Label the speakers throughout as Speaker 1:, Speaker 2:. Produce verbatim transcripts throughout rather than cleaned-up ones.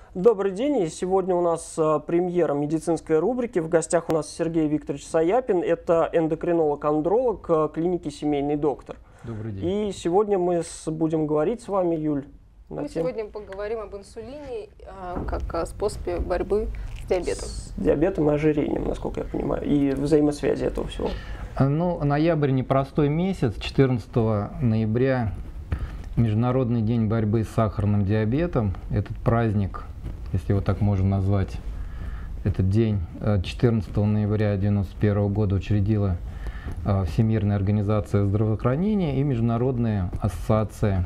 Speaker 1: Добрый день, и сегодня у нас а, премьера медицинской рубрики. В гостях у нас Сергей Викторович Саяпин, это эндокринолог-андролог а, клиники «Семейный доктор».
Speaker 2: Добрый день.
Speaker 1: И сегодня мы с, будем говорить с вами, Юль.
Speaker 3: Мы
Speaker 1: тем...
Speaker 3: сегодня поговорим об инсулине а, как о способе борьбы с диабетом.
Speaker 1: С диабетом и ожирением, насколько я понимаю, и взаимосвязи этого всего.
Speaker 2: Ну, ноябрь непростой месяц, четырнадцатого ноября Международный день борьбы с сахарным диабетом. Этот праздник, если его так можно назвать, этот день четырнадцатого ноября девяносто первого года учредила Всемирная организация здравоохранения и Международная ассоциация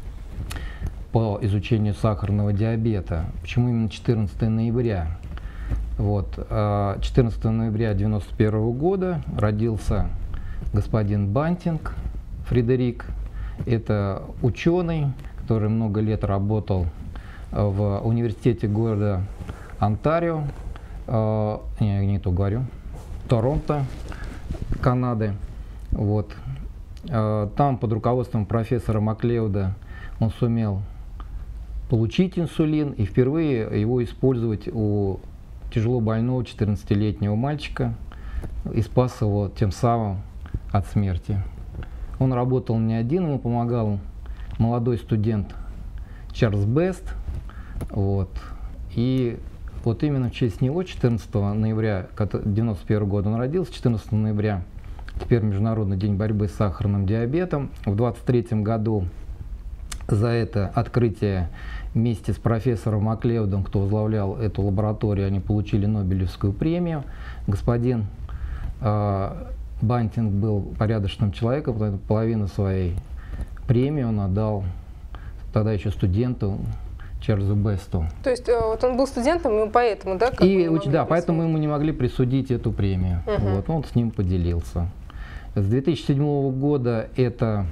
Speaker 2: по изучению сахарного диабета. Почему именно четырнадцатого ноября? Вот. четырнадцатого ноября девяносто первого года родился господин Бантинг Фредерик. Это ученый, который много лет работал в университете города Онтарио, э, не, не то говорю, Торонто, Канады. Вот. Э, там под руководством профессора Маклеуда он сумел получить инсулин и впервые его использовать у тяжело больного четырнадцатилетнего мальчика и спас его тем самым от смерти. Он работал не один, ему помогал молодой студент Чарльз Бест. Вот. И вот именно в честь него четырнадцатого ноября девяносто первого года он родился, четырнадцатого ноября теперь Международный день борьбы с сахарным диабетом. В двадцать третьем году за это открытие вместе с профессором Маклеудом, кто возглавлял эту лабораторию, они получили Нобелевскую премию. Господин э, Бантинг был порядочным человеком, потому что половину своей премии он отдал тогда еще студенту Чарльзу Бесту.
Speaker 3: То есть вот он был студентом, и поэтому, да?
Speaker 2: И, да, поэтому ему не могли присудить эту премию. Uh-huh. Вот, он с ним поделился. С две тысячи седьмого года это,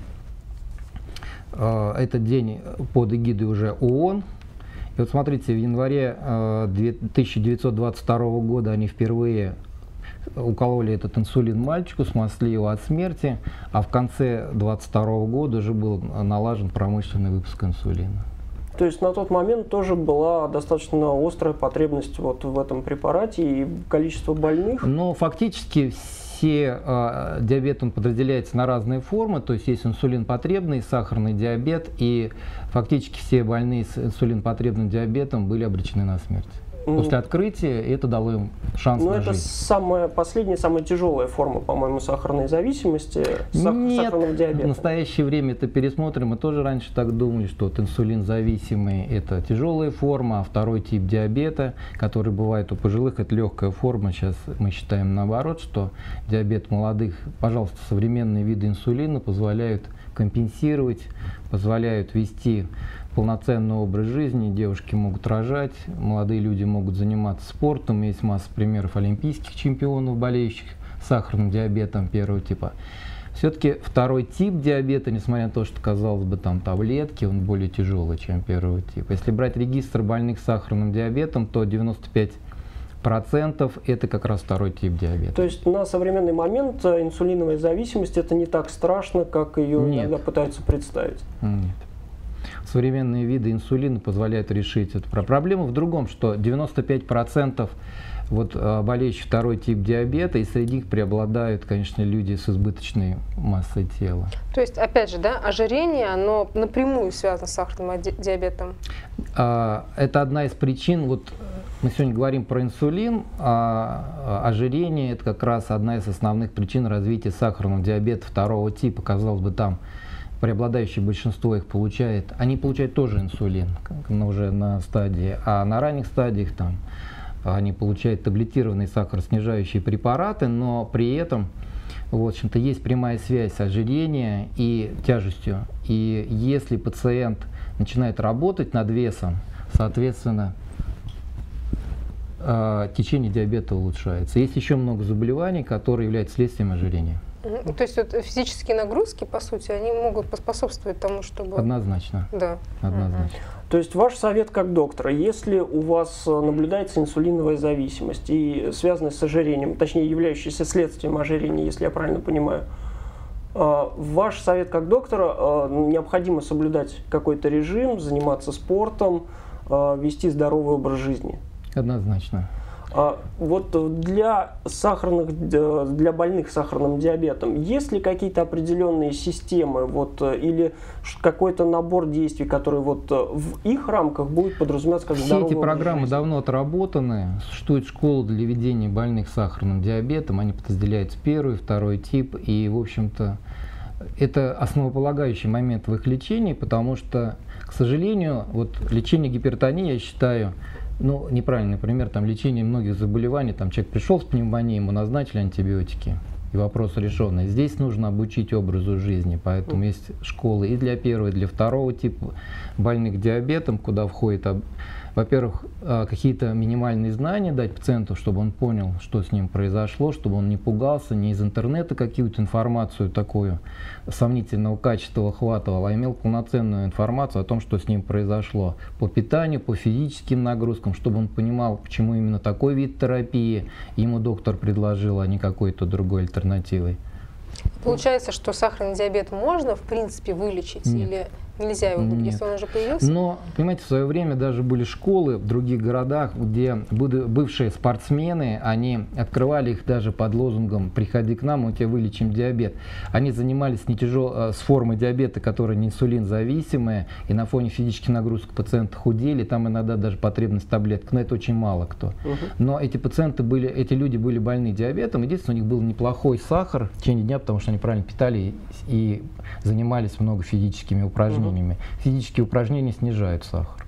Speaker 2: э, этот день под эгидой уже ООН. И вот смотрите, в январе э, тысяча девятьсот двадцать второго года они впервые укололи этот инсулин мальчику, спасли его от смерти, а в конце двадцать второго года уже был налажен промышленный выпуск инсулина.
Speaker 1: То есть на тот момент тоже была достаточно острая потребность вот в этом препарате и количество больных?
Speaker 2: Ну, фактически все э, диабет он подразделяется на разные формы, то есть есть инсулинпотребный, сахарный диабет, и фактически все больные с инсулинпотребным диабетом были обречены на смерть. После открытия это дало им шанс
Speaker 1: Но
Speaker 2: на
Speaker 1: это
Speaker 2: жизнь.
Speaker 1: самая последняя, самая тяжелая форма, по-моему, сахарной зависимости, сах
Speaker 2: Нет,
Speaker 1: сахарного диабета.
Speaker 2: В настоящее время это пересмотрим. Мы тоже раньше так думали, что вот инсулинзависимый – это тяжелая форма, а второй тип диабета, который бывает у пожилых, это легкая форма. Сейчас мы считаем наоборот, что диабет молодых, пожалуйста, современные виды инсулина позволяют компенсировать, позволяют вести полноценный образ жизни, девушки могут рожать, молодые люди могут заниматься спортом. Есть масса примеров олимпийских чемпионов, болеющих сахарным диабетом первого типа. Все-таки второй тип диабета, несмотря на то, что, казалось бы, там таблетки, он более тяжелый, чем первый тип. Если брать регистр больных с сахарным диабетом, то девяносто пять процентов это как раз второй тип диабета.
Speaker 1: То есть на современный момент инсулиновая зависимость это не так страшно, как ее
Speaker 2: Нет.
Speaker 1: иногда пытаются представить?
Speaker 2: Нет. Современные виды инсулина позволяют решить эту проблему. Проблема в другом, что девяносто пять процентов вот, болеющих второй тип диабета, и среди них преобладают, конечно, люди с избыточной массой тела.
Speaker 3: То есть, опять же, да, ожирение, оно напрямую связано с сахарным диабетом?
Speaker 2: Это одна из причин. Вот мы сегодня говорим про инсулин, а ожирение – это как раз одна из основных причин развития сахарного диабета второго типа. Казалось бы, там преобладающее большинство их получает, они получают тоже инсулин, но уже на стадии, а на ранних стадиях там они получают таблетированные сахароснижающие препараты, но при этом, в общем-то, есть прямая связь ожирения и тяжестью. И если пациент начинает работать над весом, соответственно, течение диабета улучшается. Есть еще много заболеваний, которые являются следствием ожирения.
Speaker 3: То есть вот физические нагрузки, по сути, они могут поспособствовать тому, чтобы…
Speaker 2: Однозначно.
Speaker 3: Да.
Speaker 2: Однозначно.
Speaker 1: То есть ваш совет как доктора, если у вас наблюдается инсулиновая зависимость и связанная с ожирением, точнее являющаяся следствием ожирения, если я правильно понимаю, ваш совет как доктора, необходимо соблюдать какой-то режим, заниматься спортом, вести здоровый образ жизни?
Speaker 2: Однозначно.
Speaker 1: А вот для сахарных, для больных сахарным диабетом есть ли какие-то определенные системы, вот, или какой-то набор действий, который вот в их рамках будет подразумеваться как здоровый образ жизни?
Speaker 2: Все эти программы давно отработаны. Существует школа для ведения больных сахарным диабетом. Они подразделяются первый, второй тип. И, в общем-то, это основополагающий момент в их лечении, потому что, к сожалению, вот лечение гипертонии, я считаю, ну, неправильный пример, там, лечение многих заболеваний, там, человек пришел с пневмонией, ему назначили антибиотики, и вопрос решенный. Здесь нужно обучить образу жизни, поэтому есть школы и для первого, и для второго типа больных диабетом, куда входит, во-первых, какие-то минимальные знания дать пациенту, чтобы он понял, что с ним произошло, чтобы он не пугался, не из интернета какую-то информацию такую сомнительного качества выхватывал, а имел полноценную информацию о том, что с ним произошло по питанию, по физическим нагрузкам, чтобы он понимал, почему именно такой вид терапии ему доктор предложил, а не какой-то другой альтернативой.
Speaker 3: Получается, что сахарный диабет можно, в принципе, вылечить?
Speaker 2: Нет.
Speaker 3: Или нельзя его вылечить,
Speaker 2: Нет.
Speaker 3: если он уже появился?
Speaker 2: Но, понимаете, в свое время даже были школы в других городах, где бывшие спортсмены, они открывали их даже под лозунгом «Приходи к нам, мы тебе вылечим диабет». Они занимались не тяжел... с формой диабета, которая не инсулинзависимая, и на фоне физических нагрузок пациенты худели, там иногда даже потребность таблеток, но это очень мало кто. Угу. Но эти пациенты были, эти люди были больны диабетом, единственное, у них был неплохой сахар в течение дня, потому что они правильно питали и занимались много физическими упражнениями. Физические упражнения снижают сахар.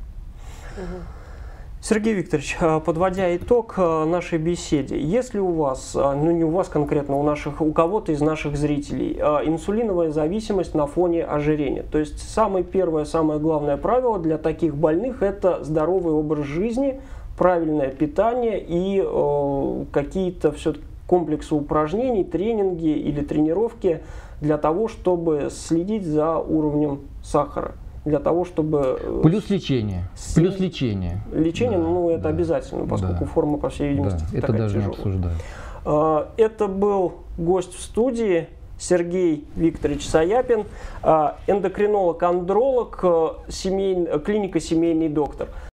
Speaker 1: Сергей Викторович, подводя итог нашей беседе, если у вас, ну не у вас конкретно, у наших, у кого-то из наших зрителей, инсулиновая зависимость на фоне ожирения, то есть самое первое, самое главное правило для таких больных – это здоровый образ жизни, правильное питание и э, какие-то все комплексы упражнений, тренинги или тренировки для того, чтобы следить за уровнем сахара, для того, чтобы...
Speaker 2: Плюс лечение. С... Плюс лечение.
Speaker 1: Лечение, да, ну, это да,
Speaker 2: обязательно,
Speaker 1: поскольку да, форма, по всей видимости,
Speaker 2: да, это даже не обсуждают.
Speaker 1: Это был гость в студии Сергей Викторович Саяпин, эндокринолог-андролог, семей... клиника «Семейный доктор».